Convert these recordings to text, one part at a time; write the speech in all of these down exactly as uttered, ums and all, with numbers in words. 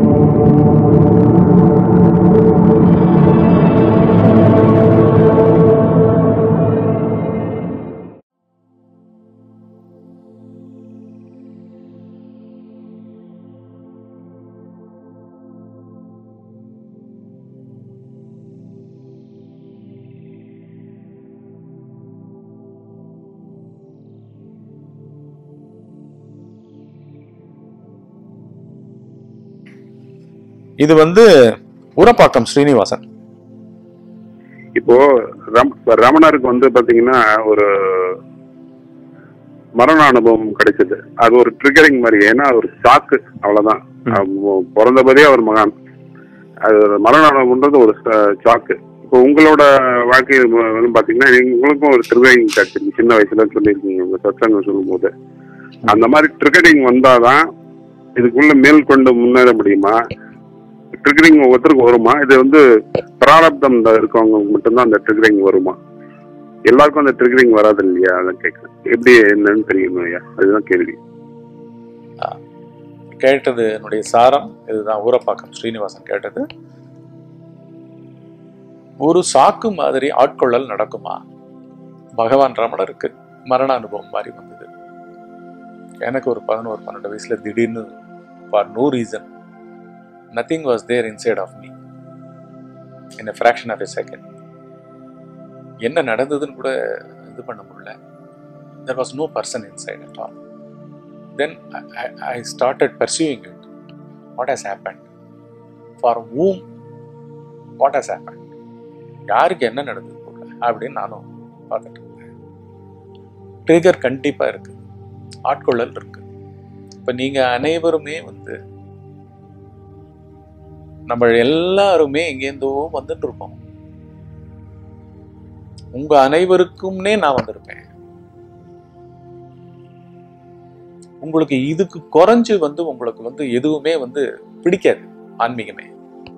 இது வந்து உரப்பாக்கம் ஸ்ரீனிவாசன். இப்போ ரமணருக்கு வந்து பாத்தீங்கன்னா ஒரு மரண அனுபவம் கிடைச்சது. அது ஒரு ட்ரிகரிங் மாதிரி. ஏன்னா ஒரு ஷாக்கு, அவ்வளவுதான். பிறந்தபதே அவர் மகான். அது மரண அனுபவம்ன்றது ஒரு ஷாக்கு. இப்போ உங்களோட வாழ்க்கை வந்து பாத்தீங்கன்னா உங்களுக்கும் ஒரு ட்ரிகரிங் கிடைச்சிருக்கு. சின்ன வயசுல சொல்லியிருக்கீங்க உங்க சத்சங்கம் சொல்லும் போது. அந்த மாதிரி ட்ரிகரிங் வந்தாதான் இதுக்குள்ள மேல் கொண்டு முன்னேற முடியுமா? ட்ரிகரிங் ஒவ்வொருத்தருக்கு வருமா? இது வந்து பிராரப்தம் இருக்கவங்க மட்டும்தான் அந்த ட்ரிகரிங் வருமா? எல்லாருக்கும் அந்த ட்ரிகரிங் வராது இல்லையா? அதான் கேட்குறேன். எப்படி என்னன்னு தெரியணும் ஐயா, அதுதான் கேள்வி. கேட்டது என்னுடைய சாரம் இதுதான். ஊரப்பாக்கம் ஸ்ரீனிவாசன் கேட்டது. ஒரு சாக்கு மாதிரி ஆட்கொள்ளல் நடக்குமா? பகவான் ரமணருக்கு மரண அனுபவம் மாதிரி வந்தது. எனக்கு ஒரு பதினோரு பன்னெண்டு வயசுல திடீர்னு for no reason nothing was there inside of me in a fraction of a second. என்ன நடந்ததுன்னு கூட இது பண்ண முடியல. there was no person inside at all. Then I, I, I started pursuing it. What has happened? For whom? What has happened? யாருக்கு என்ன நடந்தது போல அப்படின்னு நானும் பார்த்துட்டு இருந்தேன். ட்ரிகர் கண்டிப்பா இருக்கு, ஆட்கொள்ளல் இருக்கு. இப்ப நீங்க அனைவருமே வந்து நம்ம எல்லாருமே எங்கேருந்தோ வந்துட்டு இருக்கோம். உங்க அனைவருக்கும்னே நான் வந்திருப்பேன். உங்களுக்கு இதுக்கு குறைஞ்சு வந்து உங்களுக்கு வந்து எதுவுமே வந்து பிடிக்காது. ஆன்மீகமே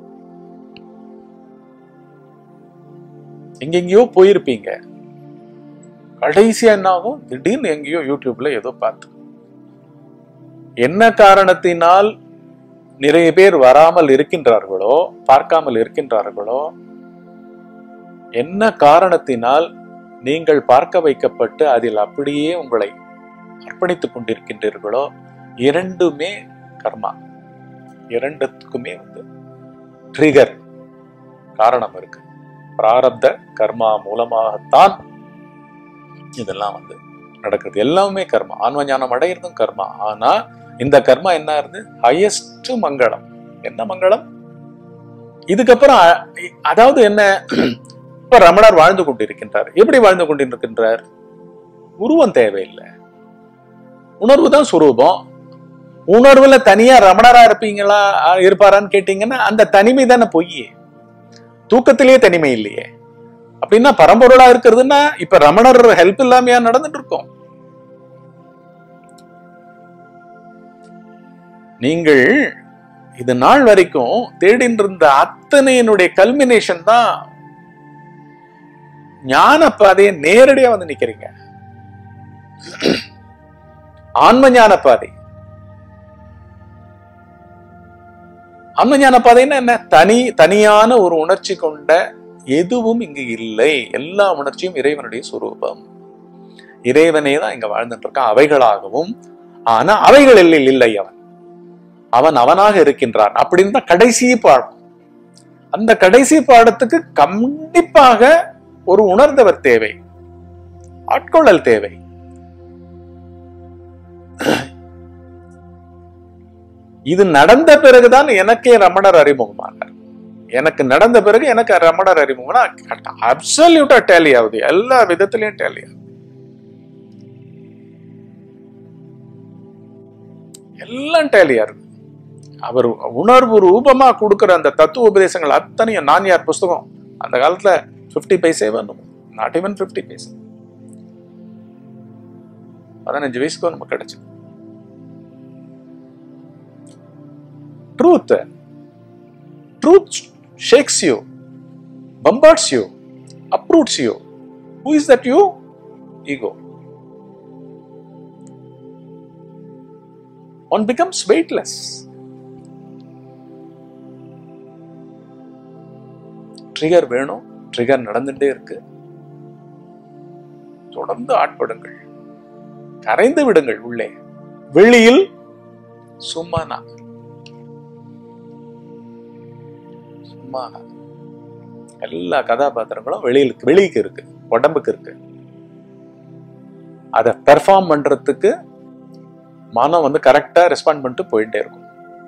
எங்கெங்கயோ போயிருப்பீங்க. கடைசியா என்ன ஆகும்? திடீர்னு எங்கேயோ யூடியூப்ல ஏதோ பார்த்து, என்ன காரணத்தினால் நிறைய பேர் வராமல் இருக்கின்றார்களோ, பார்க்காமல் இருக்கின்றார்களோ, என்ன காரணத்தினால் நீங்கள் பார்க்க வைக்கப்பட்டு அதில் அப்படியே உங்களை அர்ப்பணித்துக் கொண்டிருக்கின்றீர்களோ, இரண்டுமே கர்மா. இரண்டுத்துக்குமே வந்து ட்ரிகர் காரணம் இருக்கு. பிராரப்த கர்மா மூலமாகத்தான் இதெல்லாம் வந்து நடக்குது. எல்லாமே கர்மா. ஆன்ம ஞானம் அடையிறதும் கர்மா. ஆனா இந்த கர்மா என்ன இருந்து ஹையஸ்ட் மங்களம். என்ன மங்களம்? இதுக்கப்புறம் அதாவது என்ன? இப்ப ரமணர் வாழ்ந்து கொண்டிருக்கின்றார். எப்படி வாழ்ந்து கொண்டிருக்கின்றார்? உருவம் தேவையில்லை, உணர்வு தான் சுரூபம். உணர்வுல தனியா ரமணரா இருப்பீங்களா இருப்பாரான்னு கேட்டீங்கன்னா அந்த தனிமை தானே பொய். தூக்கத்திலேயே தனிமை இல்லையே. அப்படின்னா பரம்பொருளா இருக்கிறதுன்னா இப்ப ரமணர் ஹெல்ப் இல்லாமையா நடந்துட்டு இருக்கோம்? நீங்கள் இது நாள் வரைக்கும் தேடிட்டு இருந்த அத்தனையினுடைய கல்மினேஷன் தான் ஞான பாதையை நேரடியா வந்து நிக்கிறீங்க. ஆன்ம ஞான பாதை. ஆன்ம ஞான பாதைன்னா என்ன? தனி தனியான ஒரு உணர்ச்சி கொண்ட எதுவும் இங்கு இல்லை. எல்லா உணர்ச்சியும் இறைவனுடைய சுரூபம். இறைவனே தான் இங்க வாழ்ந்துட்டு இருக்கான் அவைகளாகவும். ஆனா அவைகளில் இல்லை அவன். அவன் அவனாக இருக்கின்றான் அப்படின்னு தான் கடைசி பாடம். அந்த கடைசி பாடத்துக்கு கண்டிப்பாக ஒரு உணர்ந்தவர் தேவை, ஆட்கொள்ளல் தேவை. இது நடந்த பிறகுதான் எனக்கே ரமணர் அறிமுகமானார். எனக்கு நடந்த பிறகு எனக்கு ரமணர் அறிமுகம்னா அப்சல்யூட்டா டேலி ஆகுது. எல்லா விதத்திலையும் டேலி ஆகுது. எல்லாம் டேலியா இருக்கு. அவர் உணர்வு ரூபமா கொடுக்கிற அந்த தத்துவ உபதேசங்கள் அத்தனையும் நான் யார் புஸ்தகம் அந்த காலத்துல பிப்டி பைசே வேணும். Not even fifty paise. பதினஞ்சு வயசுக்கு நமக்கு கிடைச்சு. Truth. Truth shakes you, bombards you, uproots you. Who is that you? Ego. One becomes weightless. Trigger வேணும். ட்ரிகர் நடந்துட்டே இருக்கு. தொடர்ந்து ஆட்படுங்கள், கரைந்து விடுங்கள் உள்ளே. வெளியில் சும்மா நான் சும்மா எல்லா கதாபாத்திரங்களும் வெளியில் வெளிக்கு இருக்கு, உடம்புக்கு இருக்கு. அதை பெர்ஃபார்ம் பண்றதுக்கு மனம் வந்து கரெக்டா ரெஸ்பாண்ட் பண்ணிட்டு போயிட்டே இருக்கும்.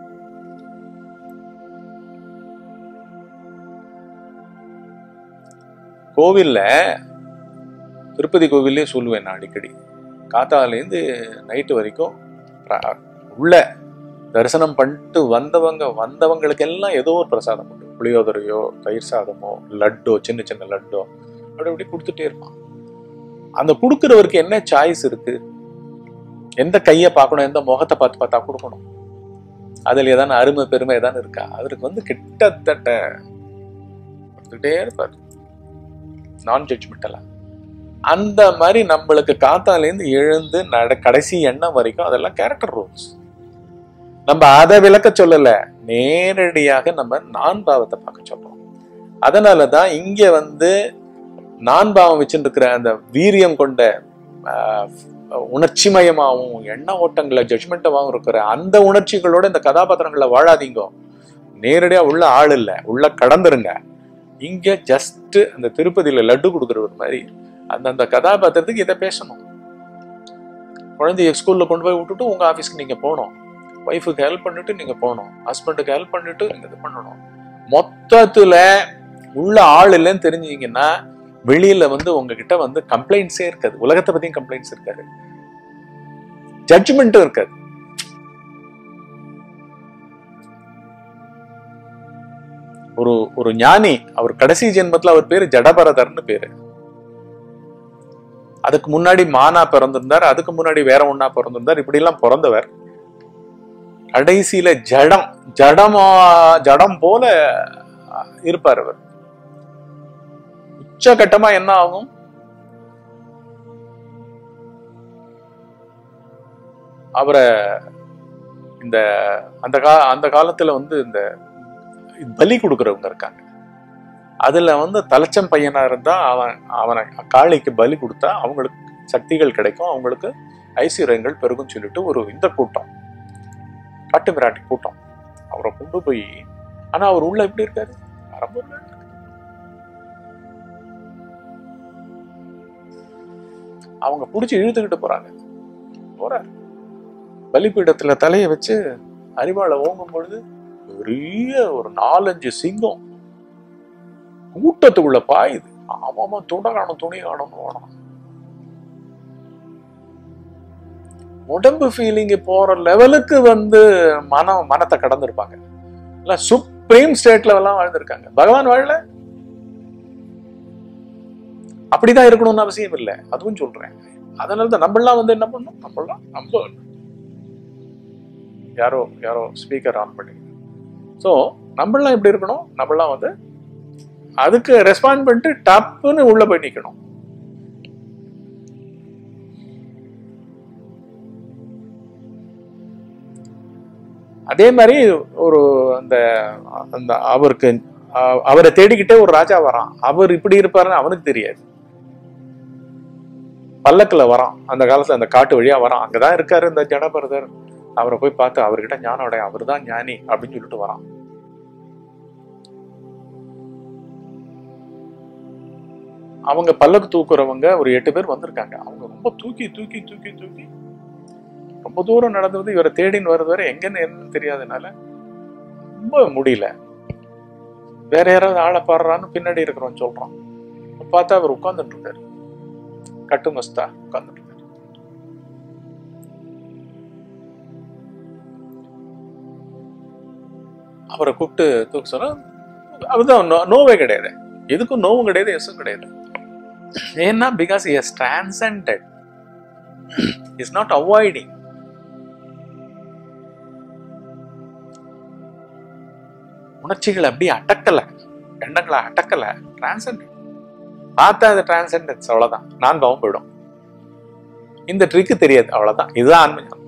கோவில்ல, திருப்பதி கோவிலே சொல்லுவேன் நான் அடிக்கடி, காத்தாலேருந்து நைட்டு வரைக்கும் உள்ள தரிசனம் பண்ணிட்டு வந்தவங்க வந்தவங்களுக்கு எல்லாம் ஏதோ ஒரு பிரசாதம் உண்டு. புளியோதரையோ, தயிர் சாதமோ, லட்டோ, சின்ன சின்ன லட்டோ அப்படி அப்படி கொடுத்துட்டே இருப்பான். அந்த கொடுக்கிறவருக்கு என்ன சாய்ஸ் இருக்கு? எந்த கையை பார்க்கணும், எந்த முகத்தை பார்த்து பார்த்தா கொடுக்கணும்? அதுல ஏதான அருமை பெருமை ஏதானு இருக்கா? அவருக்கு வந்து கிட்டத்தட்ட கொடுத்துட்டே இருப்பாரு, நான் ஜட்ஜ்மெண்டலா. அந்த மாதிரி நம்மளுக்கு காத்தாலேருந்து எழுந்து நட கடைசி எண்ணம் வரைக்கும் அதெல்லாம் கேரக்டர் ரோல்ஸ். நம்ம அதை விளக்க சொல்லல, நேரடியாக நம்ம நான் பாவத்தை பார்க்க சொல்றோம். அதனாலதான் இங்க வந்து நான் பாவம் வச்சுட்டு இருக்கிற அந்த வீரியம் கொண்ட உணர்ச்சிமயமாகவும் எண்ண ஓட்டங்களை ஜட்ஜ்மெண்டமாகவும் இருக்கிற அந்த உணர்ச்சிகளோட இந்த கதாபாத்திரங்களை வாழாதீங்க. நேரடியா உள்ள ஆள் இல்லை, உள்ள கடந்துருங்க. இங்க ஜஸ்ட் அந்த திருப்பதியில லட்டு கொடுக்குற மாதிரி அந்தந்த கதாபாத்திரத்துக்கு இதை பேசணும். குழந்தைய ஸ்கூல்ல கொண்டு போய் விட்டுட்டு உங்க ஆபீஸ்க்கு நீங்க போகணும், ஒய்ஃபுக்கு ஹெல்ப் பண்ணிட்டு நீங்க போகணும், ஹஸ்பண்டுக்கு ஹெல்ப் பண்ணிட்டு நீங்க இது பண்ணணும். மொத்தத்துல உள்ள ஆள் இல்லைன்னு தெரிஞ்சீங்கன்னா வெளியில வந்து உங்ககிட்ட வந்து கம்ப்ளைண்ட்ஸே இருக்காது, உலகத்தை பத்தியும் கம்ப்ளைண்ட்ஸ் இருக்காது, ஜட்ஜ்மெண்ட்டும் இருக்காது. ஒரு ஒரு ஞானி, அவர் கடைசி ஜென்மத்துல அவர் பேரு ஜடபரதர்னு பேரு. அதுக்கு முன்னாடி மானா பிறந்திருந்தார், அதுக்கு முன்னாடி வேற ஒன்னா பிறந்திருந்தார். இப்படி எல்லாம் பிறந்தவர் கடைசியில ஜடம் ஜடமா ஜடம் போல இருப்பார். அவர் உச்சகட்டமா என்ன ஆகும்? அவரை இந்த அந்த கா அந்த காலத்துல வந்து இந்த பலி கொடுக்கறவங்க இருக்காங்க. அதுல வந்து தலைச்சம் பையனா இருந்தா அவன் அவனை காளிக்கு பலி கொடுத்தா அவங்களுக்கு சக்திகள் கிடைக்கும், அவங்களுக்கு ஐஸ்வர்யங்கள் பெருகும் சொல்லிட்டு ஒரு இந்த கூட்டம், காட்டு மிராட்டி கூட்டம் அவரை கொண்டு போய், ஆனா அவர் உள்ள எப்படி இருக்காரு? அவங்க புடிச்சு இழுத்துக்கிட்டு போறாங்க. போறாரு பலிபீடத்துல தலையை வச்சு அரிவாளை ஓங்கும் பொழுது பெரிய ஒரு நாலஞ்சு சிங்கம் கூட்டத்துக்குள்ள பாயுது. ஆமாமா, துணை காணும் துணி காணும் வேணும். உடம்பு ஃபீலிங் போற லெவலுக்கு வந்து மனம் மனத்தை கடந்திருப்பாங்க. இல்ல சுப்ரீம் ஸ்டேட்ல எல்லாம் வாழ்ந்திருக்காங்க. பகவான் வாழல, அப்படிதான் இருக்கணும்னு அவசியம் இல்லை, அதுவும் சொல்றேன். அதனாலதான் நம்மளாம் வந்து என்ன பண்ணணும், நம்மளாம் நம்ம யாரோ யாரோ ஸ்பீக்கர் ஆன் பண்ணி, ஸோ நம்மளாம் எப்படி இருக்கணும், நம்மளாம் வந்து அதுக்கு ரெஸ்பாண்ட் பண்ணிட்டு டப்புன்னு உள்ள போய் நிக்கணும். அதே மாதிரி ஒரு அந்த அந்த அவருக்கு அவரை தேடிக்கிட்டே ஒரு ராஜா வரான். அவர் இப்படி இருப்பாருன்னு அவனுக்கு தெரியாது. பல்லக்குல வரான், அந்த காலத்துல அந்த காட்டு வழியா வரான். அங்கதான் இருக்காரு இந்த ஜடபரதர். அவரை போய் பார்த்து அவர்கிட்ட ஞானோட அவர் தான் ஞானி அப்படின்னு சொல்லிட்டு வரான். அவங்க பல்லக்கு தூக்குறவங்க ஒரு எட்டு பேர் வந்திருக்காங்க. அவங்க ரொம்ப தூக்கி தூக்கி தூக்கி தூக்கி ரொம்ப தூரம் நடந்து வந்து இவரை தேடின்னு வர்றது வரை எங்கன்னு என்னன்னு தெரியாதனால ரொம்ப முடியல. வேற யாராவது ஆளை பாடுறான்னு பின்னாடி இருக்கிறவன் சொல்றான். பார்த்தா அவர் உட்கார்ந்துட்டு இருக்காரு, கட்டு மஸ்தா உட்கார்ந்துட்டு இருக்காரு. அவரை கூப்பிட்டு தூக்க சொன்னா அவர்தான் நோவே கிடையாது, எதுக்கும் நோவும் கிடையாது, எஸும் கிடையாது. ஏன்னா because he has transcended, he is not avoiding. உணர்ச்சிகளை அப்படியே அடக்கல, எண்ணங்களை அடக்கல, டிரான்சென்ட். பார்த்தா அது டிரான்சென்டன்ஸ், அவ்வளவுதான். நான் பாவம் போயிடும். இந்த ட்ரிக்கு தெரியாது, அவ்வளவுதான். இதுதான் ஆன்மீகம்.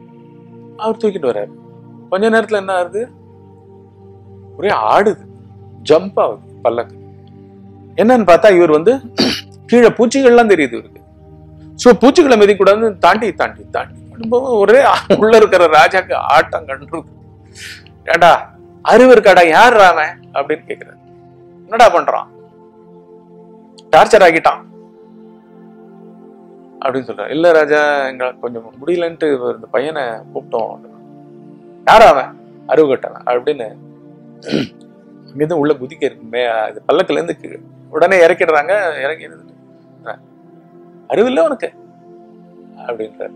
அவர் தூக்கிட்டு வர்றாரு. கொஞ்ச நேரத்துல என்ன ஆகுது, ஒரே ஆடுது. ஜம்ப் ஆகுது பல்லக்கு. என்னன்னு பார்த்தா இவர் வந்து கீழே பூச்சிகள்லாம் தெரியுது இவருக்கு. சோ பூச்சிகளை மிதிக்கூடாது, தாண்டி தாண்டி தாண்டி ஒரே உள்ள இருக்கிற ராஜாக்கு ஆட்டம் கண்டு, ஏடா அறிவு இருக்காடா, யார் ராமன் அப்படின்னு கேக்குறாரு. என்னடா பண்றான், டார்ச்சர் ஆகிட்டான் அப்படின்னு சொல்றாரு. இல்ல ராஜா, எங்க கொஞ்சம் முடியலன்ட்டு இந்த பையனை கூப்பிட்டோம். யாரா அவன், அறிவு கட்டவன் அப்படின்னு அங்கேருந்து உள்ள குதிக்க இருக்குமே, அது பல்லக்குல இருந்து உடனே இறக்கிடுறாங்க. இறக்கி அறிவு இல்லை உனக்கு அப்படின்றாரு.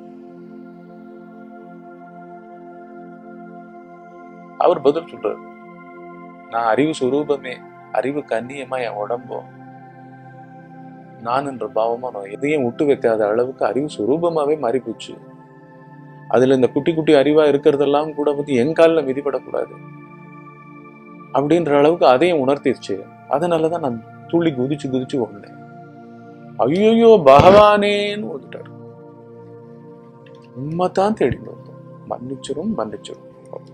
அவர் பதில் சொல்றாரு, நான் அறிவு சுரூபமே, அறிவுக்கு அந்நியமா என் உடம்போ நான் என்ற பாவமா நான் எதையும் விட்டு வைக்காத அளவுக்கு அறிவு சுரூபமாவே மாறி போச்சு. அதுல இந்த குட்டி குட்டி அறிவா இருக்கிறதெல்லாம் கூட வந்து என் காலில் மிதிப்படக்கூடாது அப்படின்ற அளவுக்கு அதையும் உணர்த்திருச்சு. அதனாலதான் நான் துள்ளி குதிச்சு குதிச்சு ஓடினேன். ஐயோ பகவானேன்னு ஓடிட்டாரு. உண்மைதான் தேடி வந்தோம், மன்னிச்சிரும் மன்னிச்சிரும்.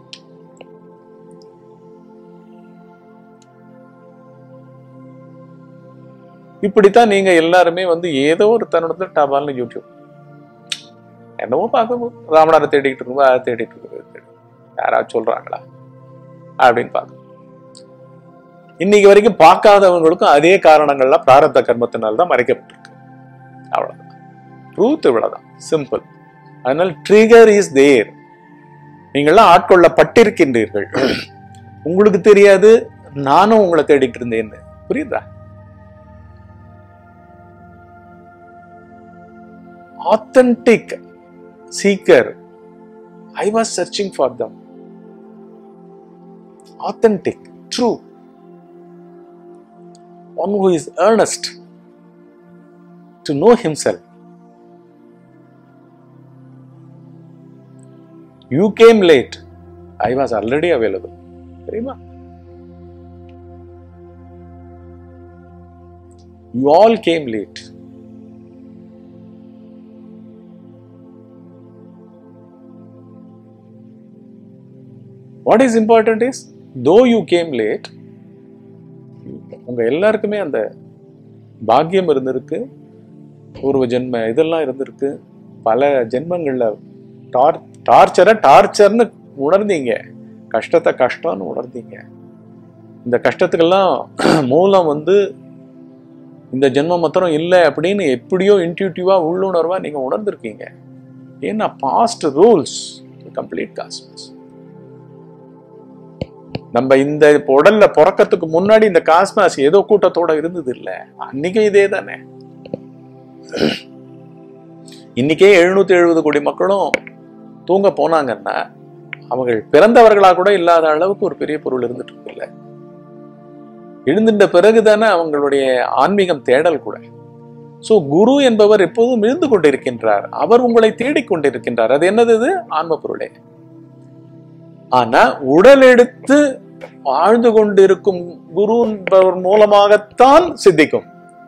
இப்படித்தான் நீங்க எல்லாருமே வந்து ஏதோ ஒரு தருணத்துல டபால்னு யூடியூப் என்னவோ பார்க்க ராமனாரை தேடிக்கிட்டு இருக்கோம், அதை தேடிட்டு இருக்கு, யாராவது சொல்றாங்களா அப்படின்னு பார்க்க. இன்னைக்கு வரைக்கும் பார்க்காதவங்களுக்கும் அதே காரணங்கள்லாம் பிராரப்த கர்மத்தினால்தான் மறைக்கப்பட்டிருக்கு. அவ்வளவுதான், ட்ரூத் இவ்வளவுதான், சிம்பிள். அதனால ட்ரிகர் இஸ் தேர். நீங்கள்லாம் ஆட்கொள்ளப்பட்டிருக்கின்றீர்கள், உங்களுக்கு தெரியாது நானும் உங்களை தேடிட்டு இருந்தேன்னு. புரியுதா? Authentic seeker, I was searching for them. Authentic, true, one who is earnest to know himself. You came late, I was already available. தெரியுமா? You all came late. What is important is, though you came late, உங்க எல்லாருக்குமே அந்த பாக்கியம் இருந்திருக்கு, பூர்வ ஜென்ம இதெல்லாம் இருந்திருக்கு. பல ஜென்மங்கள்ல டார் டார்ச்சரை டார்ச்சர்னு உணர்ந்தீங்க, கஷ்டத்தை கஷ்டம்னு உணர்ந்தீங்க. இந்த கஷ்டத்துக்கெல்லாம் மூலம் வந்து இந்த ஜென்மம் மாத்திரம் இல்லை அப்படின்னு எப்படியோ இன்ட்யூட்டிவா உள்ளுணர்வா நீங்க உணர்ந்திருக்கீங்க. ஏன்னா பாஸ்ட் ரூல்ஸ் கம்ப்ளீட் காஸ்மஸ். நம்ம இந்த உடல்ல பிறக்கிறதுக்கு முன்னாடி இந்த காஸ்மாஸ் ஏதோ கூட்டத்தோட இருந்தது இல்ல, அன்னைக்கும் இதே தானே. இன்னைக்கே எழுநூத்தி எழுபது கோடி மக்களும் தூங்க போனாங்கன்னா அவங்க பிறந்தவர்களா கூட இல்லாத அளவுக்கு ஒரு பெரிய பொருள் இருந்துட்டு இருக்குல்ல. எழுந்துட்ட பிறகுதானே அவங்களுடைய ஆன்மீகம் தேடல் கூட. சோ குரு என்பவர் எப்போதும் இருந்து கொண்டிருக்கின்றார், அவர் உங்களை தேடிக்கொண்டிருக்கின்றார். அது என்னது? இது ஆன்ம பொருளே. ஆனா உடல் எடுத்து வாழ்ந்து கொண்டிருக்கும் குரு என்பவர் மூலமாகத்தான் சித்திக்கும்.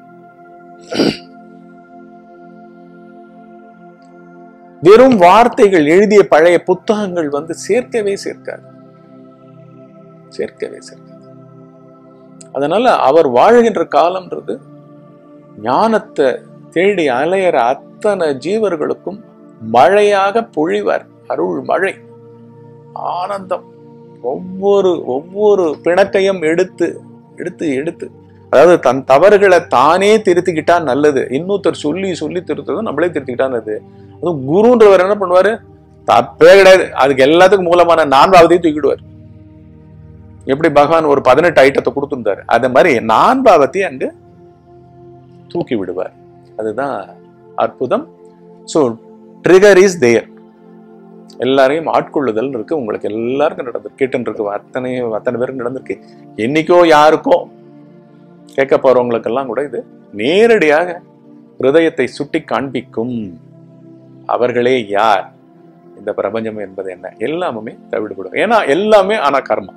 வெறும் வார்த்தைகள் எழுதிய பழைய புத்தகங்கள் வந்து சேர்க்கவே சேர்க்காது, சேர்க்கவே சேர்க்காது. அதனால அவர் வாழ்கின்ற காலம்ன்றது ஞானத்தை தேடி அலையிற அத்தனை ஜீவர்களுக்கும் மழையாக பொழிவார். அருள் மழை, ஆனந்தம். ஒவ்வொரு ஒவ்வொரு பிணக்கையும் எடுத்து எடுத்து எடுத்து அதாவது தன் தவறுகளை தானே திருத்திக்கிட்டா நல்லது. இன்னொருத்தர் சொல்லி சொல்லி திருத்ததும் நம்மளே திருத்திக்கிட்டா நல்லது. அதுவும் குருன்றவர் என்ன பண்ணுவாரு? தப்பே கிடையாது, அதுக்கு எல்லாத்துக்கும் மூலமான நான்காவதையும் தூக்கிடுவார். எப்படி பகவான் ஒரு பதினெட்டு ஐட்டத்தை கொடுத்துருந்தாரு, அது மாதிரி நான்காவத்தையும் அங்கு தூக்கி விடுவார். அதுதான் அற்புதம். So trigger is there. எல்லாரையும் ஆட்கொள்ளுதல் இருக்கு, உங்களுக்கு எல்லாருக்கும் நடந்திருக்கு, கேட்டு இருக்கு, அத்தனை அத்தனை பேருக்கு நடந்திருக்கு. என்னைக்கோ யாருக்கோ கேட்க போறவங்களுக்கெல்லாம் கூட இது நேரடியாக ஹிருதயத்தை சுட்டி காண்பிக்கும். அவர்களே யார், இந்த பிரபஞ்சம் என்பது என்ன, எல்லாமே தவிடுபடும். ஏன்னா எல்லாமே ஆனா கர்மா.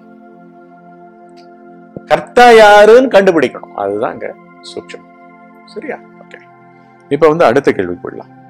கர்த்தா யாருன்னு கண்டுபிடிக்கணும், அதுதான் அங்க சூட்சம். சரியா? ஓகே, இப்ப வந்து அடுத்த கேள்வி போடலாம்.